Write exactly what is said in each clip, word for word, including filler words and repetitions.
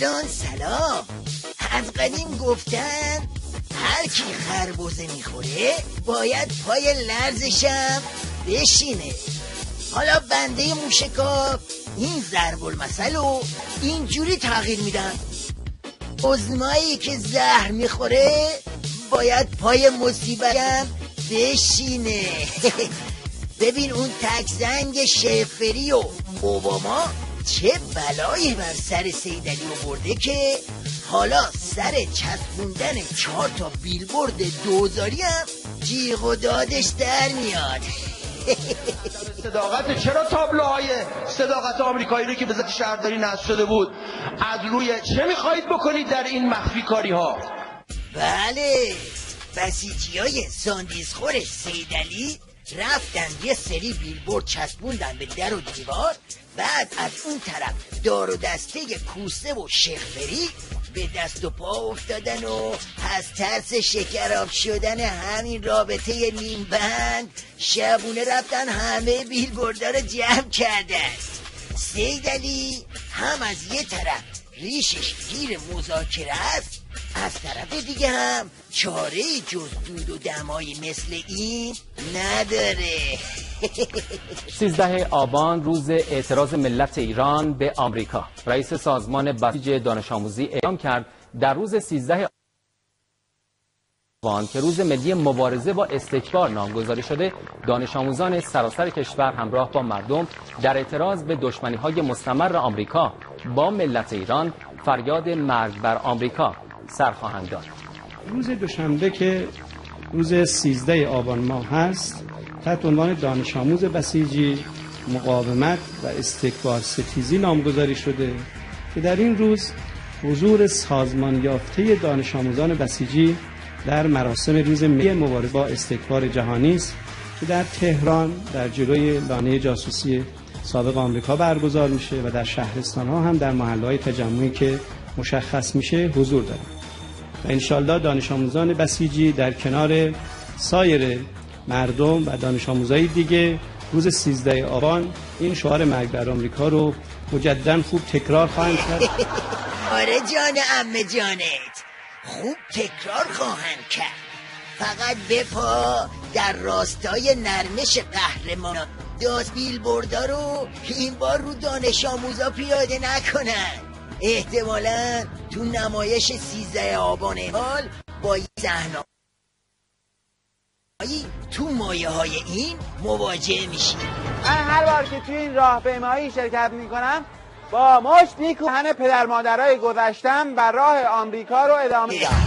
دوستان سلام. از قدیم گفتن هر کی خربزه میخوره باید پای لرزشم بشینه. حالا بنده موشکاف این ضرب المثل رو اینجوری تغییر میدم. عظمایی که زهر میخوره باید پای مصیبتم بشینه. ببین اون تک زنگ شفری و اوباما چه بلایی بر سر سیدعلی آورده که حالا سر چسبوندن چهار تا بیلبورد دوزاری هم جیغ و دادش در میاد. صداقت چرا تابلوهای صداقت آمریکایی رو که به ذات شهرداری نصب شده بود از روی چه میخواهید بکنید در این مخفی کاری ها؟ بله، بسیجی های ساندیزخور سیدعلی رفتن یه سری بیلبورد چسبوندن به در و دیوار، بعد از اون طرف دار و دسته کوسه و شیخفری به دست و پا افتادن و از ترس شکراب شدن همین رابطه نیم بند شبونه رفتن همه بیلبوردا رو جمع کردن. سیدعلی هم از یه طرف ریشش گیر مذاکره است، از طرف دیگه هم چاره جز دود و دمایی مثل این نداره. سیزده آبان روز اعتراض ملت ایران به آمریکا. رئیس سازمان بسیج دانش آموزی اعلام کرد در روز سیزده آبان که روز ملی مبارزه با استکبار نامگذاری شده، دانش آموزان سراسر کشور همراه با مردم در اعتراض به دشمنی‌های مستمر آمریکا با ملت ایران فریاد مرگ بر آمریکا سر خواهند داد. روز دوشنبه که روز سیزده آبان ماه هست، تحت عنوان دانش آموز بسیجی مقاومت و استکبار ستیزی نامگذاری شده که در این روز حضور سازمان یافته دانش آموزان بسیجی در مراسم روز ملی مبارزه با استکبار جهانی است که در تهران در جلوی لانه جاسوسی سابق آمریکا برگزار میشه و در شهرستان ها هم در محله‌های تجمعی که مشخص میشه حضور داره. و انشالله دانش آموزان بسیجی در کنار سایر مردم و دانش آموزای دیگه روز سیزده آبان این شعار مرگ بر آمریکا رو مجددا خوب تکرار خواهند کرد. آره جان عمه جانت، خوب تکرار خواهند کرد. فقط بپا در راستای نرمش قهرمانان داست بیلبوردا رو این بار رو دانش آموزا پیاده نکنن. احتمالاً تو نمایش سیزده آبان امسال با صحنه‌ای تو مایه های این مواجه میشیم. من هر بار که توی این راهپیمایی شرکت میکنم با مشت میکوبن پدر مادرای گذشتم و راه آمریکا رو ادامه میدم.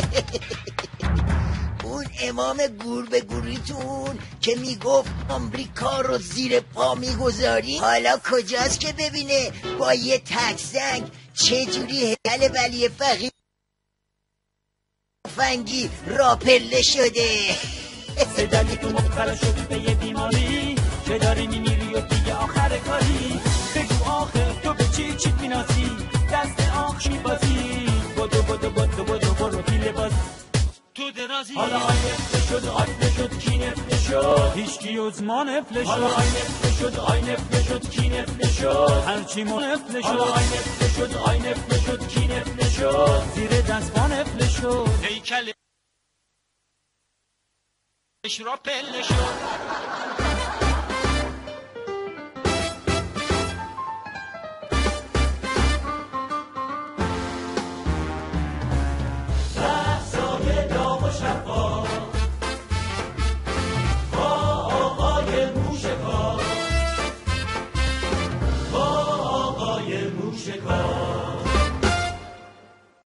اون امام گور به گوریتون که میگفت آمریکا رو زیر پا میگذاری حالا کجاست که ببینه با یه تک زنگ چجوری هیکل ولی فقیه فنگی را پله شده. صدایی تو مبتلا شدی به یه بیماری که داری میمیری و دیگه آخر کاری. بگو آخر تو به چی چی بیناسی دست آخ میبازی. بدو بدو بدو بدو برو پیل باز تو درازی. حالا آی نفله شد آی نفله شد کی نفله شد هیچکی از ما نفله شد. حالا آی نفله شد آی نفله شد کی نفله شد هرچی ما نفله شد. حالا آی نفله شد آی نفله شد کی نفله شد زیر دست ما نفله شد هیکل را پله شد.